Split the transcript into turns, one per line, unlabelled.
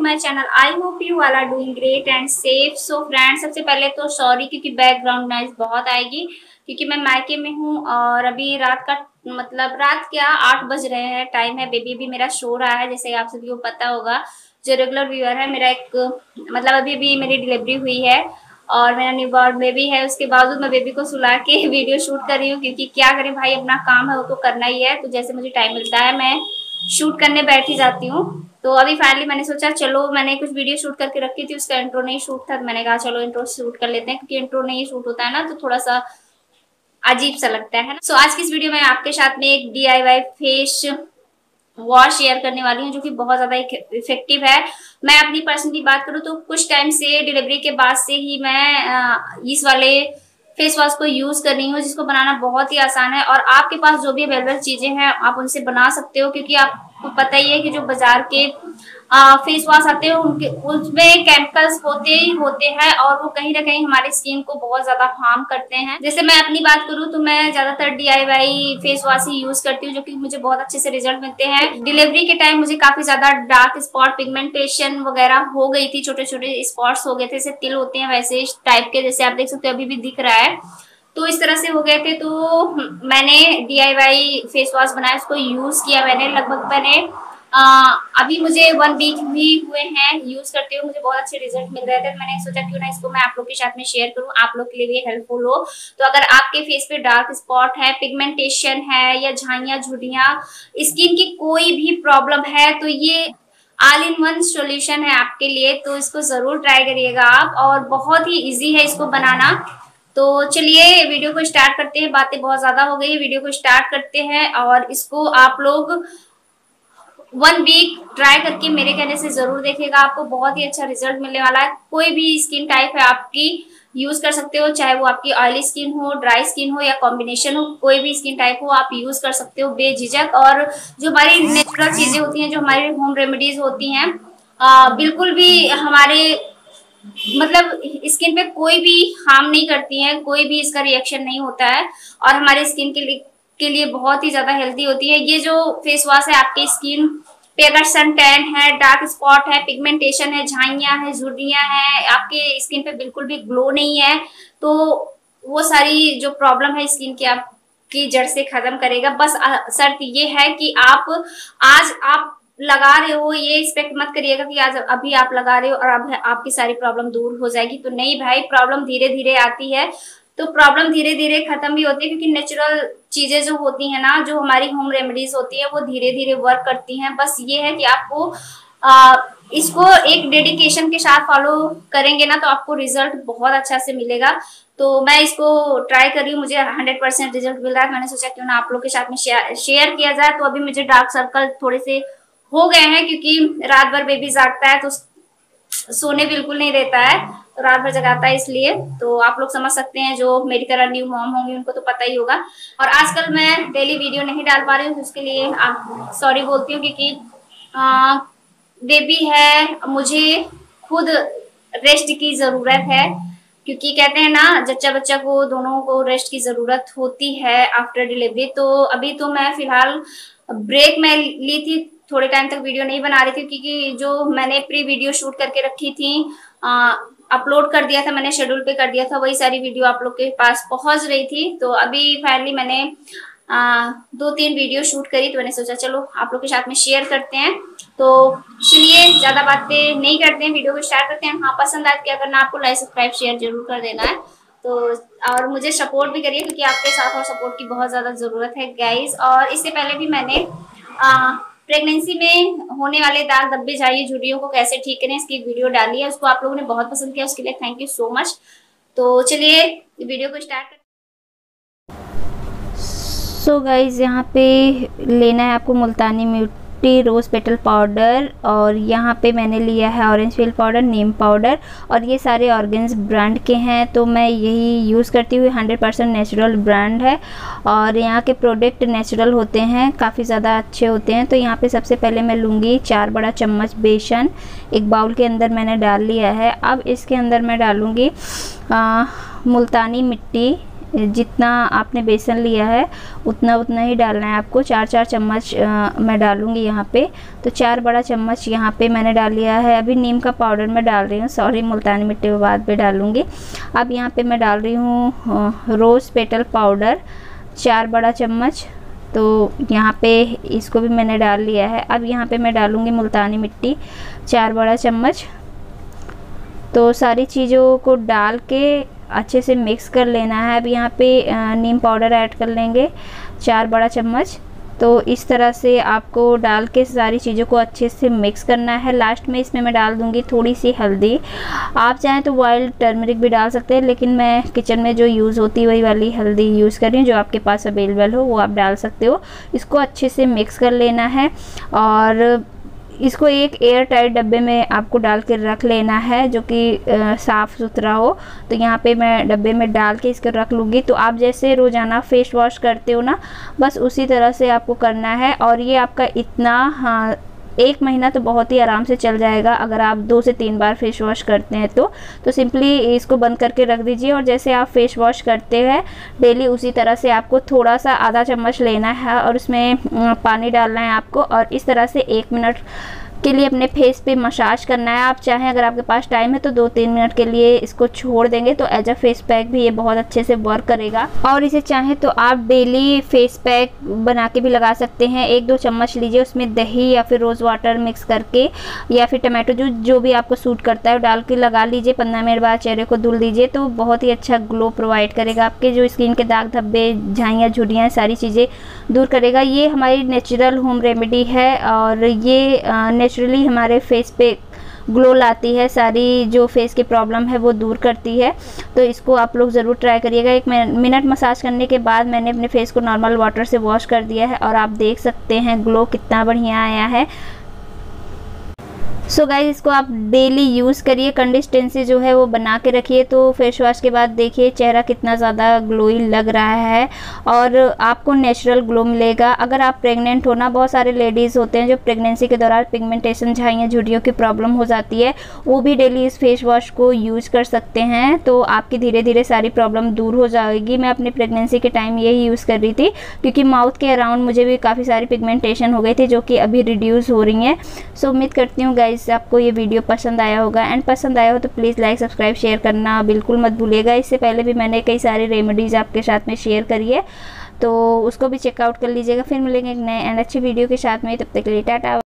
To my channel. I hope you all are doing great and safe. So friends, सबसे पहले तो sorry क्योंकि background noise बहुत आएगी क्योंकि मैं मायके में हूँ और अभी रात का मतलब रात क्या 8 बज रहे हैं, टाइम है। बेबी भी मेरा सो रहा है, जैसे आप सभी को पता होगा जो रेगुलर व्यूअर है। मेरा एक मतलब अभी भी मेरी डिलीवरी हुई है और मेरा न्यूबॉर्न बेबी है। उसके बावजूद मैं बेबी को सुला के वीडियो शूट कर रही हूँ क्योंकि क्या करें भाई, अपना काम है वो तो करना ही है। तो जैसे मुझे टाइम मिलता है मैं शूट करने बैठ ही जाती हूँ। तो अभी फाइनली मैंने सोचा चलो, मैंने कुछ वीडियो शूट करके रखी थी, उसका इंट्रो नहीं शूट था तो मैंने कहा चलो इंट्रो शूट कर लेते हैं क्योंकि इंट्रो नहीं शूट होता है ना तो थोड़ा सा अजीब सा लगता है ना। सो आज की इस वीडियो में आपके साथ में एक DIY फेस वॉश शेयर करने वाली हूँ जो कि बहुत ज्यादा इफेक्टिव है। मैं अपनी पर्सनली बात करूँ तो कुछ टाइम से डिलीवरी के बाद से ही मैं इस वाले फेस वॉश को यूज कर रही हूँ जिसको बनाना बहुत ही आसान है। और आपके पास जो भी अवेलेबल चीजें हैं आप उनसे बना सकते हो क्योंकि आपको पता ही है कि जो बाजार के फेस वॉश आते हैं उनके उसमें केमिकल्स होते ही होते हैं और वो कहीं ना कहीं हमारी स्किन को बहुत ज्यादा हार्म करते हैं। जैसे मैं अपनी बात करूँ तो मैं ज्यादातर DIY फेस वॉश ही यूज करती हूँ जो कि मुझे बहुत अच्छे से रिजल्ट मिलते हैं। डिलीवरी के टाइम मुझे काफी ज्यादा डार्क स्पॉट, पिगमेंटेशन वगैरह हो गई थी, छोटे छोटे स्पॉट्स हो गए थे, जैसे तिल होते हैं वैसे टाइप के, जैसे आप देख सकते हो अभी भी दिख रहा है। तो इस तरह से हो गए थे तो मैंने DIY फेस वॉश बनाया, उसको यूज किया मैंने। लगभग मैंने अभी मुझे 1 वीक भी हुए हैं यूज करते हुए, मुझे बहुत अच्छे रिजल्ट मिल रहे थे। मैंने सोचा क्यों ना इसको मैं आप लोग के साथ में शेयर करूं, आप लोग के लिए भी हेल्पफुल हो। तो अगर आपके फेस पे डार्क स्पॉट है, पिगमेंटेशन है या झाइयां झुर्रियां, स्किन की कोई भी प्रॉब्लम है तो ये ऑल इन वन सॉल्यूशन है आपके लिए। तो इसको जरूर ट्राई करिएगा आप, और बहुत ही इजी है इसको बनाना। तो चलिए वीडियो को स्टार्ट करते हैं, बातें बहुत ज्यादा हो गई है, वीडियो को स्टार्ट करते हैं। और इसको आप लोग 1 वीक ट्राई करके मेरे कहने से जरूर देखिएगा, आपको बहुत ही अच्छा रिजल्ट मिलने वाला है। कोई भी स्किन टाइप है आपकी यूज कर सकते हो, चाहे वो आपकी ऑयली स्किन हो, ड्राई स्किन हो या कॉम्बिनेशन हो, कोई भी स्किन टाइप हो आप यूज कर सकते हो बेझिझक। और जो हमारी नेचुरल चीजें होती हैं, जो हमारी होम रेमेडीज होती हैं, बिल्कुल भी हमारे मतलब स्किन पे कोई भी हार्म नहीं करती हैं, कोई भी इसका रिएक्शन नहीं होता है और हमारे स्किन के लिए बहुत ही ज्यादा हेल्दी होती है। ये जो फेस वॉश है आपकी स्किन पे अगर सन टैन है, डार्क स्पॉट है, पिगमेंटेशन है, झाइयां है, झुर्रियां है, आपके स्किन पे बिल्कुल भी ग्लो नहीं है, तो वो सारी जो प्रॉब्लम है स्किन की आपकी जड़ से खत्म करेगा। बस शर्त ये है कि आज आप लगा रहे हो, ये एक्सपेक्ट मत करिएगा कि आज अभी आप लगा रहे हो और अब आपकी सारी प्रॉब्लम दूर हो जाएगी। तो नहीं भाई, प्रॉब्लम धीरे धीरे आती है, तो प्रॉब्लम धीरे धीरे खत्म भी होती है क्योंकि नेचुरल चीजें जो होती है ना, जो हमारी होम रेमेडीज होती है, वो धीरे धीरे वर्क करती हैं। बस ये है कि आपको इसको एक डेडिकेशन के साथ फॉलो करेंगे ना तो आपको रिजल्ट बहुत अच्छा से मिलेगा। तो मैं इसको ट्राई कर रही हूँ, मुझे 100% रिजल्ट मिल रहा है। मैंने सोचा क्यों ना आप लोग के साथ में शेयर किया जाए। तो अभी मुझे डार्क सर्कल थोड़े से हो गए हैं क्योंकि रात भर बेबी जागता है तो सोने बिल्कुल नहीं देता है, तो रात भर जगाता है, इसलिए तो आप लोग समझ सकते हैं, जो मेरी तरह न्यू मॉम होंगी उनको तो पता ही होगा। और आजकल मैं डेली वीडियो नहीं डाल पा रही हूँ, उसके लिए आप सॉरी बोलती हूँ क्योंकि बेबी है, मुझे खुद रेस्ट की जरूरत है क्योंकि कहते हैं ना जच्चा बच्चा को दोनों को रेस्ट की जरूरत होती है आफ्टर डिलीवरी। तो अभी तो मैं फिलहाल ब्रेक में ली थी, थोड़े टाइम तक वीडियो नहीं बना रही थी क्योंकि जो मैंने प्री वीडियो शूट करके रखी थी, अपलोड कर दिया था मैंने, शेड्यूल पे कर दिया था, वही सारी वीडियो आप लोग के पास पहुंच रही थी। तो अभी फाइनली मैंने 2-3 वीडियो शूट करी, तो मैंने सोचा चलो आप लोग के साथ में शेयर करते हैं। तो चलिए ज्यादा बातें नहीं करते हैं, वीडियो को स्टार्ट करते हैं। हाँ, पसंद आए क्या करना, आपको लाइक सब्सक्राइब शेयर जरूर कर देना है। तो और मुझे सपोर्ट भी करिए क्योंकि आपके साथ और सपोर्ट की बहुत ज्यादा जरूरत है गाइज। और इससे पहले भी मैंने प्रेगनेंसी में होने वाले दाग धब्बे झाइयां झुर्रियों को कैसे ठीक करें इसकी वीडियो डाली है, उसको आप लोगों ने बहुत पसंद किया, उसके लिए थैंक यू सो मच। तो चलिए वीडियो को स्टार्ट करते हैं।
सो गाइज, यहाँ पे लेना है आपको मुल्तानी मिट्टी, रोज़ पेटल पाउडर, और यहाँ पे मैंने लिया है ऑरेंज पील पाउडर, नीम पाउडर, और ये सारे ऑर्गेन्स ब्रांड के हैं। तो मैं यही यूज़ करती हुई, 100% नेचुरल ब्रांड है और यहाँ के प्रोडक्ट नेचुरल होते हैं, काफ़ी ज़्यादा अच्छे होते हैं। तो यहाँ पे सबसे पहले मैं लूँगी 4 बड़ा चम्मच बेसन, एक बाउल के अंदर मैंने डाल लिया है। अब इसके अंदर मैं डालूँगी मुल्तानी मिट्टी जितना आपने बेसन लिया है उतना उतना ही डालना है आपको। 4-4 चम्मच मैं डालूँगी यहाँ पे। तो 4 बड़ा चम्मच यहाँ पे मैंने डाल लिया है। अभी नीम का पाउडर मैं डाल रही हूँ, सॉरी मुल्तानी मिट्टी के बाद में डालूँगी। अब यहाँ पे मैं डाल रही हूँ रोज़ पेटल पाउडर 4 बड़ा चम्मच। तो यहाँ पे इसको भी मैंने डाल लिया है। अब यहाँ पे मैं डालूँगी मुल्तानी मिट्टी 4 बड़ा चम्मच। तो सारी चीज़ों को डाल के अच्छे से मिक्स कर लेना है। अब यहाँ पे नीम पाउडर ऐड कर लेंगे 4 बड़ा चम्मच। तो इस तरह से आपको डाल के सारी चीज़ों को अच्छे से मिक्स करना है। लास्ट में इसमें मैं डाल दूँगी थोड़ी सी हल्दी। आप चाहें तो वाइल्ड टर्मरिक भी डाल सकते हैं, लेकिन मैं किचन में जो यूज़ होती है वही वाली हल्दी यूज़ कर रही हूँ। जो आपके पास अवेलेबल हो वो आप डाल सकते हो। इसको अच्छे से मिक्स कर लेना है और इसको एक एयर टाइट डब्बे में आपको डाल के रख लेना है, जो कि साफ़ सुथरा हो। तो यहाँ पे मैं डब्बे में डाल के इसको रख लूँगी। तो आप जैसे रोज़ाना फेस वॉश करते हो ना, बस उसी तरह से आपको करना है। और ये आपका इतना 1 महीना तो बहुत ही आराम से चल जाएगा अगर आप 2 से 3 बार फेस वॉश करते हैं तो सिंपली इसको बंद करके रख दीजिए। और जैसे आप फेस वॉश करते हैं डेली, उसी तरह से आपको थोड़ा सा आधा चम्मच लेना है और उसमें पानी डालना है आपको। और इस तरह से 1 मिनट के लिए अपने फेस पे मसाज करना है। आप चाहें अगर आपके पास टाइम है तो 2-3 मिनट के लिए इसको छोड़ देंगे तो एज अ फेस पैक भी ये बहुत अच्छे से वर्क करेगा। और इसे चाहें तो आप डेली फेस पैक बना के भी लगा सकते हैं। 1-2 चम्मच लीजिए, उसमें दही या फिर रोज़ वाटर मिक्स करके या फिर टमाटो जूस जो भी आपको सूट करता है डाल के लगा लीजिए। 15 मिनट बाद चेहरे को धुल दीजिए तो बहुत ही अच्छा ग्लो प्रोवाइड करेगा। आपके जो स्किन के दाग धब्बे, झाइयाँ, झुर्रियाँ, सारी चीज़ें दूर करेगा। ये हमारी नेचुरल होम रेमेडी है और ये नेचुरली हमारे फेस पे ग्लो लाती है। सारी जो फेस की प्रॉब्लम है वो दूर करती है। तो इसको आप लोग ज़रूर ट्राई करिएगा। 1 मिनट मसाज करने के बाद मैंने अपने फेस को नॉर्मल वाटर से वॉश कर दिया है और आप देख सकते हैं ग्लो कितना बढ़िया आया है। सो गाइस, इसको आप डेली यूज़ करिए, कंसिस्टेंसी जो है वो बना के रखिए। तो फेस वॉश के बाद देखिए चेहरा कितना ज़्यादा ग्लोई लग रहा है और आपको नेचुरल ग्लो मिलेगा। अगर आप प्रेग्नेंट हो ना, बहुत सारे लेडीज़ होते हैं जो प्रेगनेंसी के दौरान पिगमेंटेशन, झाइयाँ, झुर्रियों की प्रॉब्लम हो जाती है, वो भी डेली इस फेस वॉश को यूज़ कर सकते हैं। तो आपकी धीरे धीरे सारी प्रॉब्लम दूर हो जाएगी। मैं अपनी प्रेगनेंसी के टाइम यही यूज़ कर रही थी क्योंकि माउथ के अराउंड मुझे भी काफ़ी सारी पिगमेंटेशन हो गई थी जो कि अभी रिड्यूस हो रही हैं। सो उम्मीद करती हूँ गाइस आपको ये वीडियो पसंद आया होगा। एंड पसंद आया हो तो प्लीज़ लाइक, सब्सक्राइब, शेयर करना बिल्कुल मत भूलिएगा। इससे पहले भी मैंने कई सारी रेमेडीज़ आपके साथ में शेयर करी है, तो उसको भी चेकआउट कर लीजिएगा। फिर मिलेंगे एक नए एंड अच्छे वीडियो के साथ में, तब तक के लिए टाटा।